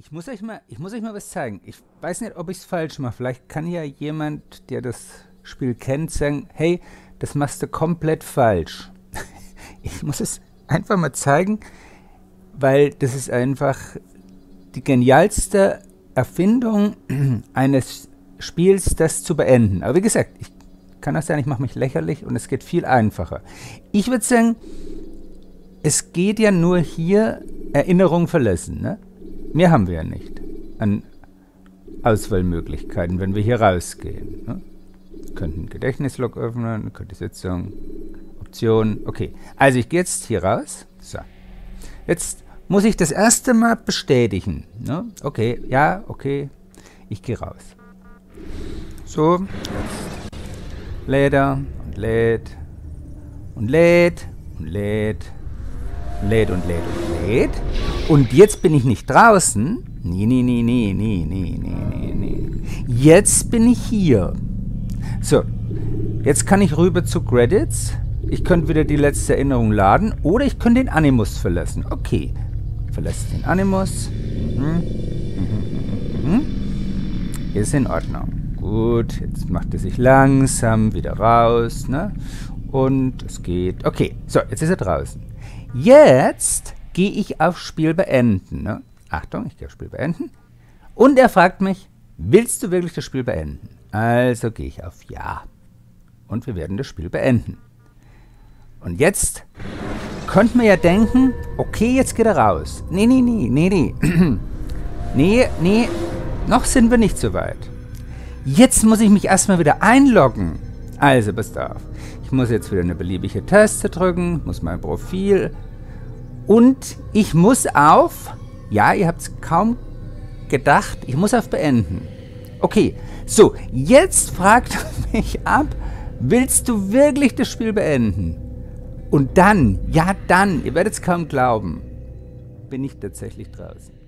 Ich muss euch mal was zeigen. Ich weiß nicht, ob ich es falsch mache. Vielleicht kann ja jemand, der das Spiel kennt, sagen, hey, das machst du komplett falsch. Ich muss es einfach mal zeigen, weil das ist einfach die genialste Erfindung eines Spiels, das zu beenden. Aber wie gesagt, ich kann das sagen, ich mache mich lächerlich und es geht viel einfacher. Ich würde sagen, es geht ja nur hier Erinnerung verlassen, ne? Mehr haben wir ja nicht an Auswahlmöglichkeiten, wenn wir hier rausgehen. Ne? Wir könnten Gedächtnislog öffnen, könnte Sitzung, Option. Okay, also ich gehe jetzt hier raus. So. Jetzt muss ich das erste Mal bestätigen. Ne? Okay, ja, okay. Ich gehe raus. So, jetzt lädt er und lädt und lädt und lädt. Lädt und lädt und lädt. Und jetzt bin ich nicht draußen. Nee. Jetzt bin ich hier. So, jetzt kann ich rüber zu Credits. Ich könnte wieder die letzte Erinnerung laden. Oder ich könnte den Animus verlassen. Okay, verlasse den Animus. Ist in Ordnung. Gut, jetzt macht er sich langsam wieder raus. Ne? Und es geht. Okay, so, jetzt ist er draußen. Jetzt gehe ich auf Spiel beenden. Ne? Achtung, ich gehe auf Spiel beenden. Und er fragt mich, willst du wirklich das Spiel beenden? Also gehe ich auf Ja. Und wir werden das Spiel beenden. Und jetzt könnte man ja denken, okay, jetzt geht er raus. Nee. Nee, noch sind wir nicht so weit. Jetzt muss ich mich erstmal wieder einloggen. Also, passt auf. Ich muss jetzt wieder eine beliebige Taste drücken, muss mein Profil und ich muss auf, ja, ihr habt es kaum gedacht, ich muss auf Beenden. Okay, so, jetzt fragt er mich ab, willst du wirklich das Spiel beenden? Und dann, ja dann, ihr werdet es kaum glauben, bin ich tatsächlich draußen.